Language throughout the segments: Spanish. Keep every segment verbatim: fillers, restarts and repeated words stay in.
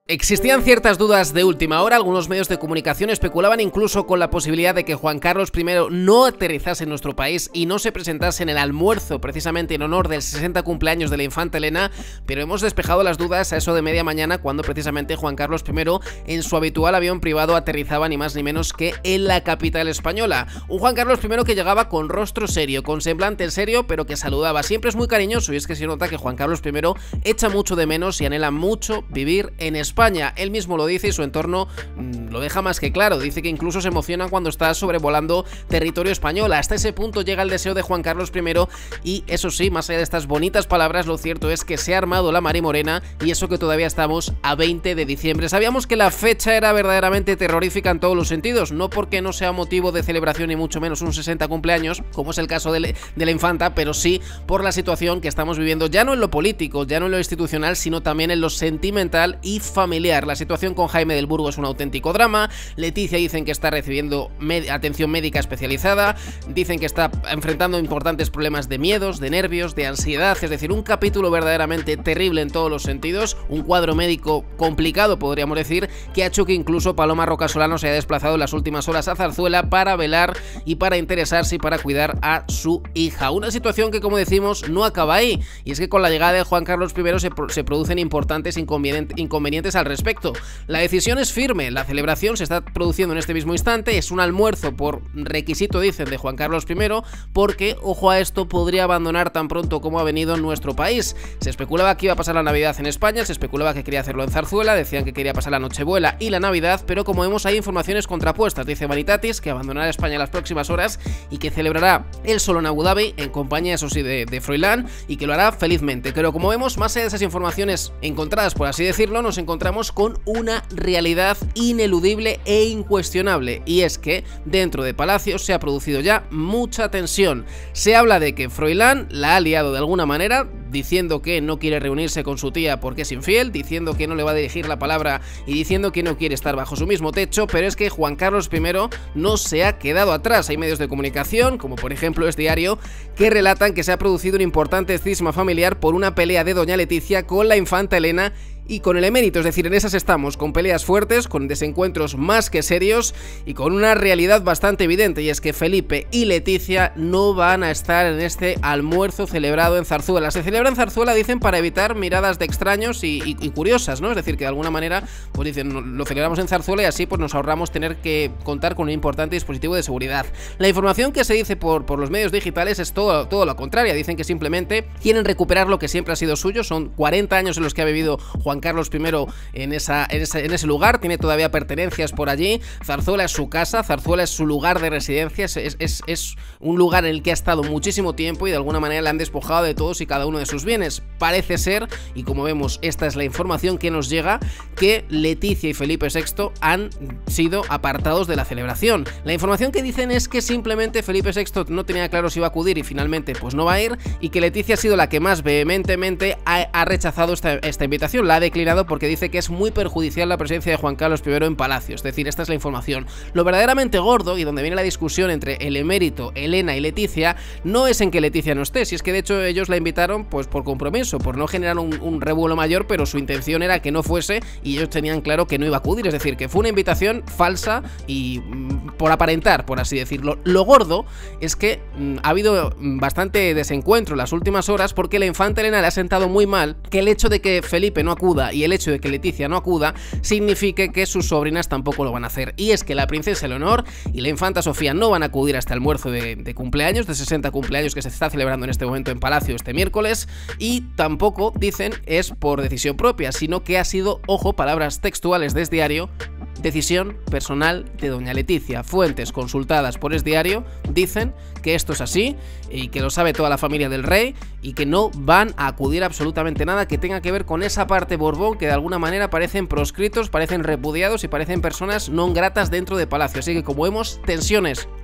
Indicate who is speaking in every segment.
Speaker 1: Existían ciertas dudas de última hora, algunos medios de comunicación especulaban incluso con la posibilidad de que Juan Carlos primero no aterrizase en nuestro país y no se presentase en el almuerzo precisamente en honor del sesenta cumpleaños de la infanta Elena, pero hemos despejado las dudas a eso de media mañana cuando precisamente Juan Carlos primero en su habitual avión privado aterrizaba ni más ni menos que en la capital española. Un Juan Carlos primero que llegaba con rostro serio, con semblante serio, pero que saludaba. Siempre es muy cariñoso y es que se nota que Juan Carlos primero echa mucho de menos y anhela mucho vivir en España. España. Él mismo lo dice y su entorno mmm, lo deja más que claro. Dice que incluso se emociona cuando está sobrevolando territorio español. Hasta ese punto llega el deseo de Juan Carlos primero y eso sí, más allá de estas bonitas palabras, lo cierto es que se ha armado la marimorena y eso que todavía estamos a veinte de diciembre. Sabíamos que la fecha era verdaderamente terrorífica en todos los sentidos, no porque no sea motivo de celebración ni mucho menos un sesenta cumpleaños, como es el caso de, de la infanta, pero sí por la situación que estamos viviendo, ya no en lo político, ya no en lo institucional, sino también en lo sentimental y familiar. La situación con Jaime del Burgo es un auténtico drama. Leticia dicen que está recibiendo med- atención médica especializada, dicen que está enfrentando importantes problemas de miedos, de nervios, de ansiedad, es decir, un capítulo verdaderamente terrible en todos los sentidos, un cuadro médico complicado, podríamos decir, que ha hecho que incluso Paloma Rocasolano se haya desplazado en las últimas horas a Zarzuela para velar y para interesarse y para cuidar a su hija. Una situación que, como decimos, no acaba ahí, y es que con la llegada de Juan Carlos primero se, se producen importantes inconvenientes al respecto. La decisión es firme, la celebración se está produciendo en este mismo instante, es un almuerzo por requisito, dicen, de Juan Carlos primero, porque, ojo a esto, podría abandonar tan pronto como ha venido en nuestro país. Se especulaba que iba a pasar la Navidad en España, se especulaba que quería hacerlo en Zarzuela, decían que quería pasar la Nochebuena y la Navidad, pero como vemos hay informaciones contrapuestas. Dice Vanitatis que abandonará España en las próximas horas y que celebrará él solo en Abu Dhabi, en compañía, eso sí, de, de Froilán, y que lo hará felizmente. Pero como vemos, más allá de esas informaciones encontradas, por así decirlo, nos encontramos con una realidad ineludible e incuestionable, y es que dentro de Palacio se ha producido ya mucha tensión. Se habla de que Froilán la ha liado de alguna manera, diciendo que no quiere reunirse con su tía porque es infiel, diciendo que no le va a dirigir la palabra y diciendo que no quiere estar bajo su mismo techo, pero es que Juan Carlos primero no se ha quedado atrás. Hay medios de comunicación, como por ejemplo Es Diario, que relatan que se ha producido un importante cisma familiar por una pelea de doña Leticia con la infanta Elena y con el emérito, es decir, en esas estamos, con peleas fuertes, con desencuentros más que serios y con una realidad bastante evidente, y es que Felipe y Leticia no van a estar en este almuerzo celebrado en Zarzuela. Se celebra en Zarzuela, dicen, para evitar miradas de extraños y, y, y curiosas, ¿no? Es decir, que de alguna manera, pues dicen, lo celebramos en Zarzuela y así pues nos ahorramos tener que contar con un importante dispositivo de seguridad. La información que se dice por, por los medios digitales es todo, todo lo contrario. Dicen que simplemente quieren recuperar lo que siempre ha sido suyo. Son cuarenta años en los que ha vivido Juan Carlos primero en, esa, en, ese, en ese lugar, tiene todavía pertenencias por allí. Zarzuela es su casa, Zarzuela es su lugar de residencia, es, es, es un lugar en el que ha estado muchísimo tiempo y de alguna manera le han despojado de todos y cada uno de sus bienes. Parece ser, y como vemos esta es la información que nos llega, que Leticia y Felipe sexto han sido apartados de la celebración. La información que dicen es que simplemente Felipe sexto no tenía claro si iba a acudir y finalmente pues no va a ir, y que Leticia ha sido la que más vehementemente ha, ha rechazado esta, esta invitación, la ha declinado porque dice que es muy perjudicial la presencia de Juan Carlos primero en Palacio. Es decir, esta es la información. Lo verdaderamente gordo y donde viene la discusión entre el emérito, Elena y Leticia, no es en que Leticia no esté, si es que de hecho ellos la invitaron pues por compromiso, por no generar un, un revuelo mayor, pero su intención era que no fuese y ellos tenían claro que no iba a acudir, es decir, que fue una invitación falsa y mm, por aparentar, por así decirlo. Lo gordo es que mm, ha habido bastante desencuentro en las últimas horas porque la infanta Elena le ha sentado muy mal que el hecho de que Felipe no acuda y el hecho de que Leticia no acuda signifique que sus sobrinas tampoco lo van a hacer, y es que la princesa Leonor y la infanta Sofía no van a acudir a este almuerzo de, de cumpleaños, de sesenta cumpleaños que se está celebrando en este momento en Palacio este miércoles, y tampoco, dicen, es por decisión propia, sino que ha sido, ojo, palabras textuales de Es Diario, decisión personal de doña Leticia. Fuentes consultadas por Es Diario dicen que esto es así y que lo sabe toda la familia del rey y que no van a acudir a absolutamente nada que tenga que ver con esa parte Borbón que de alguna manera parecen proscritos, parecen repudiados y parecen personas no gratas dentro de Palacio. Así que como vemos, tensiones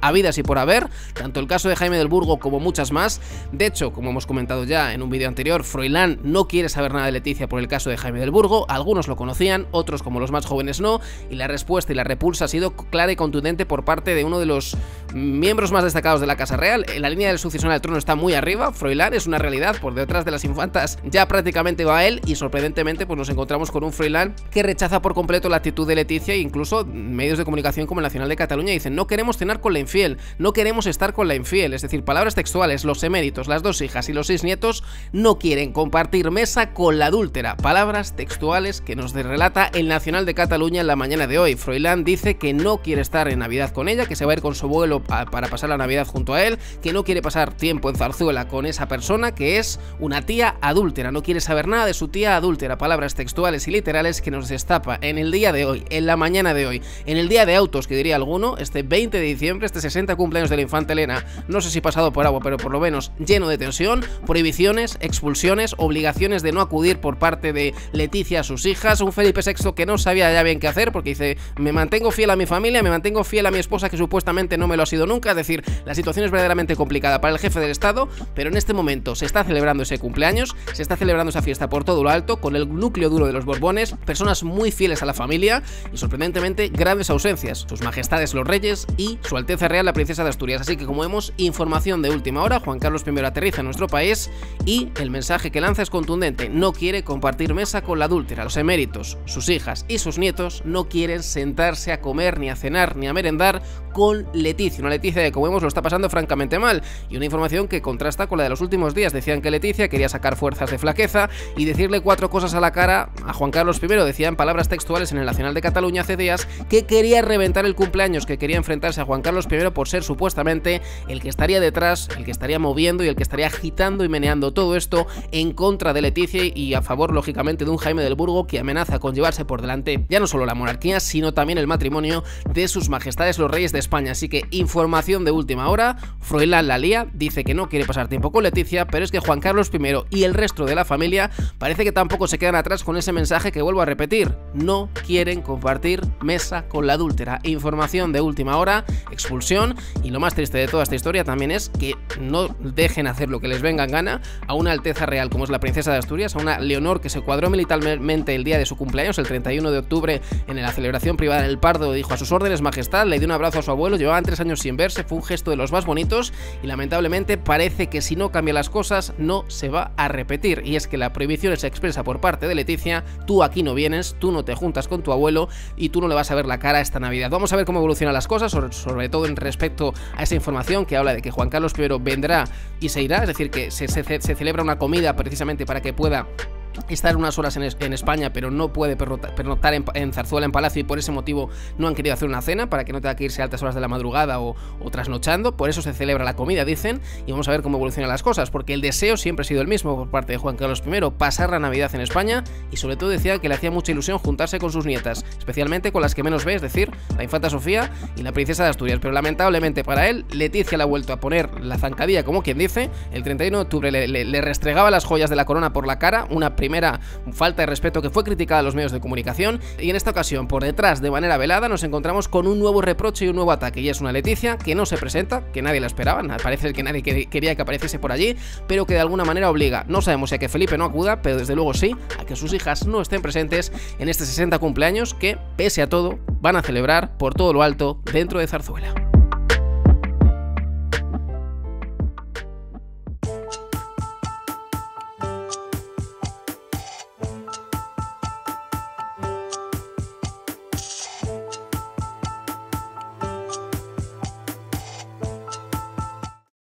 Speaker 1: habidas y por haber, tanto el caso de Jaime del Burgo como muchas más. De hecho, como hemos comentado ya en un vídeo anterior, Froilán no quiere saber nada de Leticia por el caso de Jaime del Burgo. Algunos lo conocían, otros como los más jóvenes no, y la respuesta y la repulsa ha sido clara y contundente por parte de uno de los miembros más destacados de la Casa Real. La línea del sucesión al trono está muy arriba, Froilán es una realidad, por detrás de las infantas ya prácticamente va él, y sorprendentemente pues nos encontramos con un Froilán que rechaza por completo la actitud de Leticia, e incluso medios de comunicación como el Nacional de Cataluña dicen: no queremos cenar con la infiel, no queremos estar con la infiel. Es decir, palabras textuales: los eméritos, las dos hijas y los seis nietos no quieren compartir mesa con la adúltera. Palabras textuales que nos relata el Nacional de Cataluña en la mañana de hoy. Froilán dice que no quiere estar en Navidad con ella, que se va a ir con su abuelo para pasar la Navidad junto a él, que no quiere pasar tiempo en Zarzuela con esa persona, que es una tía adúltera, no quiere saber nada de su tía adúltera. Palabras textuales y literales que nos destapa en el día de hoy, en la mañana de hoy, en el día de autos, que diría alguno, este veinte de diciembre, este sesenta cumpleaños de la infanta Elena, no sé si pasado por agua, pero por lo menos lleno de tensión, prohibiciones, expulsiones, obligaciones de no acudir por parte de Leticia a sus hijas, un Felipe sexto que no sabía ya bien qué hacer, porque dice: me mantengo fiel a mi familia, me mantengo fiel a mi esposa, que supuestamente no me lo ha sido nunca. Es decir, la situación es verdaderamente complicada para el jefe del Estado, pero en este momento se está celebrando ese cumpleaños, se está celebrando esa fiesta por todo lo alto, con el núcleo duro de los Borbones, personas muy fieles a la familia y sorprendentemente grandes ausencias: sus majestades los reyes y su Alteza Real la princesa de Asturias. Así que, como vemos, información de última hora, Juan Carlos primero aterriza en nuestro país y el mensaje que lanza es contundente: no quiere compartir mesa con la adúltera. Los eméritos, sus hijas y sus nietos no quieren sentarse a comer, ni a cenar, ni a merendar con Leticia, una Leticia que, como vemos, lo está pasando francamente mal, y una información que contrasta con la de los últimos días. Decían que Leticia quería sacar fuerzas de flaqueza y decirle cuatro cosas a la cara a Juan Carlos primero. Decían palabras textuales en el Nacional de Cataluña hace días que quería reventar el cumpleaños, que quería enfrentarse a Juan Carlos primero por ser supuestamente el que estaría detrás, el que estaría moviendo y el que estaría agitando y meneando todo esto en contra de Leticia y a favor, lógicamente, de un Jaime del Burgo que amenaza con llevarse por delante ya no solo la monarquía, sino también el matrimonio de sus majestades los reyes de España. Así que, información de última hora, Froilán la lía, dice que no quiere pasar tiempo con Leticia, pero es que Juan Carlos primero y el resto de la familia parece que tampoco se quedan atrás con ese mensaje que vuelvo a repetir: no quieren compartir mesa con la adúltera. Información de última hora, expulsión, y lo más triste de toda esta historia también es que no dejen hacer lo que les venga en gana a una Alteza Real como es la princesa de Asturias, a una Leonor que se cuadró militarmente el día de su cumpleaños, el treinta y uno de octubre, en la celebración privada en el Pardo. Dijo: a sus órdenes, majestad. Le dio un abrazo a su abuelo, llevaban tres años sin verse, fue un gesto de los más bonitos, y lamentablemente parece que si no cambia las cosas no se va a repetir, y es que la prohibición es expresa por parte de Leticia: tú aquí no vienes, tú no te juntas con tu abuelo y tú no le vas a ver la cara esta Navidad. Vamos a ver cómo evolucionan las cosas, sobre, sobre todo en respecto a esa información que habla de que Juan Carlos primero vendrá y se irá, es decir, que se, se, se celebra una comida precisamente para que pueda estar unas horas en, es en España, pero no puede pernoctar en, en Zarzuela, en Palacio, y por ese motivo no han querido hacer una cena, para que no tenga que irse a altas horas de la madrugada o, o trasnochando. Por eso se celebra la comida, dicen, y vamos a ver cómo evolucionan las cosas, porque el deseo siempre ha sido el mismo por parte de Juan Carlos primero: pasar la Navidad en España, y sobre todo decía que le hacía mucha ilusión juntarse con sus nietas, especialmente con las que menos ve, es decir, la infanta Sofía y la princesa de Asturias. Pero lamentablemente para él, Leticia le ha vuelto a poner la zancadilla, como quien dice. El treinta y uno de octubre le, le, le restregaba las joyas de la corona por la cara, una primera falta de respeto que fue criticada a los medios de comunicación, y en esta ocasión, por detrás, de manera velada, nos encontramos con un nuevo reproche y un nuevo ataque, y es una Leticia que no se presenta, que nadie la esperaba, parece que nadie quería que apareciese por allí, pero que de alguna manera obliga, no sabemos si a que Felipe no acuda, pero desde luego sí, a que sus hijas no estén presentes en este sesenta cumpleaños que, pese a todo, van a celebrar por todo lo alto dentro de Zarzuela.